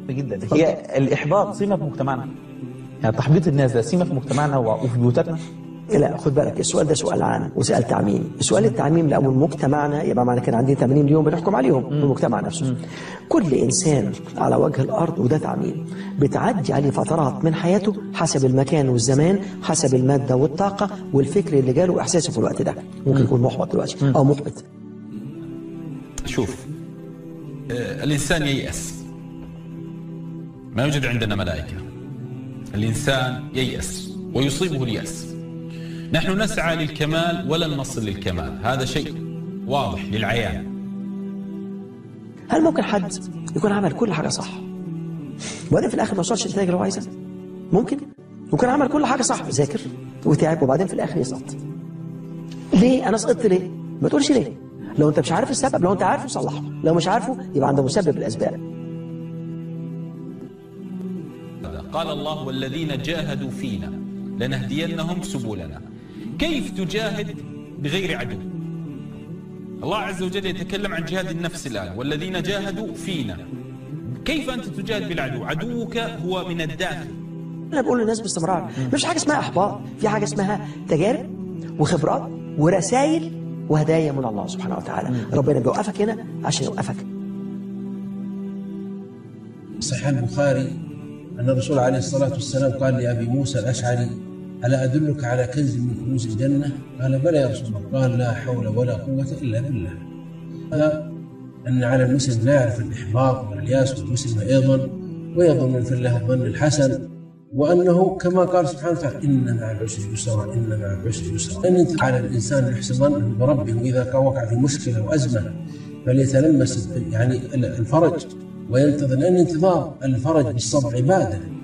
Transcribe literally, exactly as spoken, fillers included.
جدا. هي الإحباط سمة في مجتمعنا، يعني تحبيط الناس ده سمة في مجتمعنا وفي بيوتنا. لا خد بالك، السؤال ده سؤال عام وسؤال تعميم. سؤال التعميم لو مجتمعنا يبقى معنى كده عندي ثمانين مليون بنحكم عليهم في المجتمع نفسه. كل إنسان على وجه الأرض، وده تعميم، بتعدي عليه فترات من حياته حسب المكان والزمان، حسب المادة والطاقة والفكر اللي جاله وإحساسه في الوقت ده. ممكن يكون محبط دلوقتي أو محبط. شوف، آه الإنسان ييأس، ما يوجد عندنا ملائكة. الإنسان ييأس ويصيبه اليأس. نحن نسعى للكمال ولن نصل للكمال، هذا شيء واضح للعيان. هل ممكن حد يكون عمل كل حاجة صح وبعدين في الآخر ما وصلش النتائج اللي هو عايزها؟ ممكن يكون عمل كل حاجة صح، ذاكر وتعب وبعدين في الآخر يسقط. ليه؟ أنا سقطت ليه؟ ما تقولش ليه. لو أنت مش عارف السبب، لو أنت عارفه صلحه، لو مش عارفه يبقى عنده مسبب الأسباب. قال الله: والذين جاهدوا فينا لنهدينهم سبلنا. كيف تجاهد بغير عدو؟ الله عز وجل يتكلم عن جهاد النفس الآن، والذين جاهدوا فينا. كيف أنت تجاهد بالعدو؟ عدوك هو من الداخل. أنا بقول للناس باستمرار مش حاجة اسمها إحباط، في حاجة اسمها تجارب وخبرات ورسائل وهدايا من الله سبحانه وتعالى. ربنا بيوقفك هنا عشان يوقفك. صحيح البخاري أن الرسول عليه الصلاة والسلام قال لأبي موسى الأشعري: ألا أدلك على كنز من كنوز الجنة؟ قال: بلى يا رسول الله. قال: لا حول ولا قوة إلا بالله. هذا أن على المسلم لا يعرف الإحباط والياس، والمسلم أيضا ويظن في الله الظن الحسن، وأنه كما قال سبحانه وتعالى: إن مع العسر يسرا، إن مع العسر يسرا. أن ينتهي على الإنسان يحسن ظنه بربه، وإذا وقع في مشكلة وأزمة فليتلمس يعني الفرج وينتظر، لأن انتظار الفرج بالصبر عبادة.